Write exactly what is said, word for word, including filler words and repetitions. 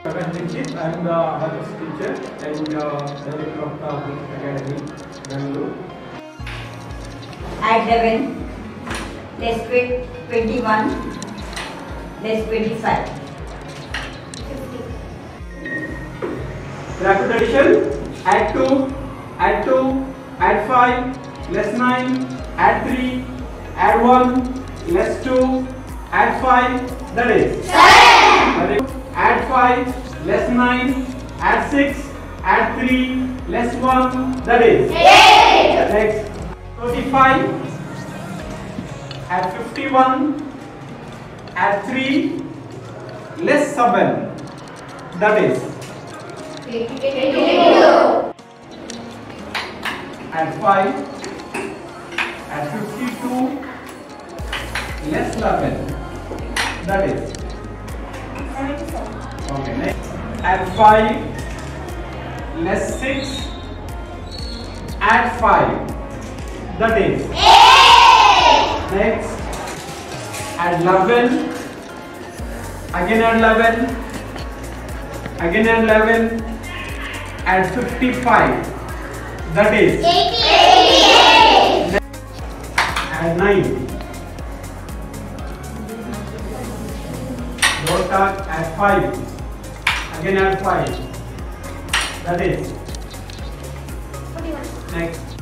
I am the Abacus teacher and uh, director of the Abacus Academy, Bangalore. At eleven, let's quit twenty-one, let's twenty-five. Rapid addition, add two, add two, add five, less nine, add three, add one, less two, add five, that is seven. Add five, less nine, add six, add three, less one, that is eight. Next, thirty-five, add fifty-one, add three, less seven, that is eighty-two. Add five, add fifty-two, less eleven, that is seventy-seven. Okay, next, add five, less six, add five, that is eight. Next, add eleven, again add eleven, again add eleven, add fifty-five, that is eighty-eight. Add nine. Don't touch, add five, again add five, that is forty-one. Next,